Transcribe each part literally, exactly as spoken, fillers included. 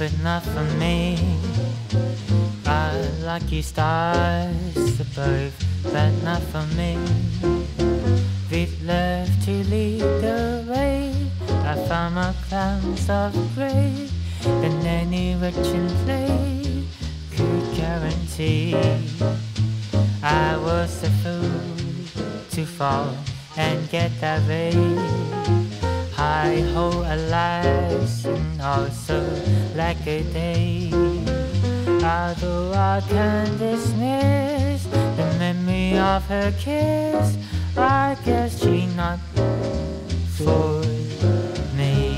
but not for me. Our lucky stars above, but not for me. We'd love to lead the way. I found my clouds of grey, and any wretched play could guarantee. I was a fool to fall and get that way. Hi ho, alas, and also like a day. Although I can't dismiss the memory of her kiss, I guess she not for me.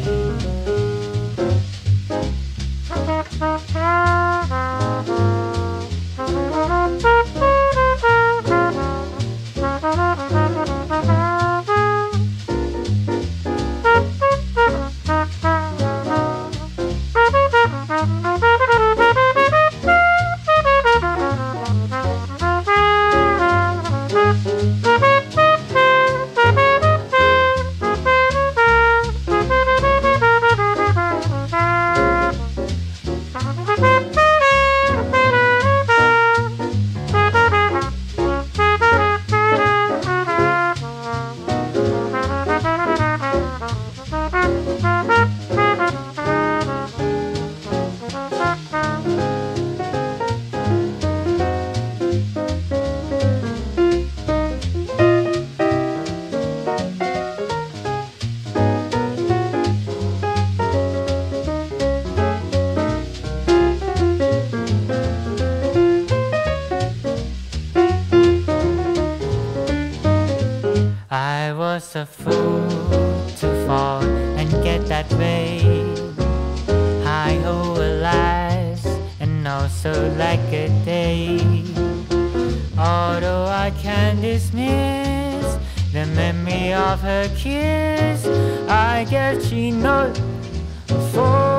I was a fool to fall and get that way. Hi ho, alas, and also like a day. Although I can't dismiss the memory of her kiss, I guess she not for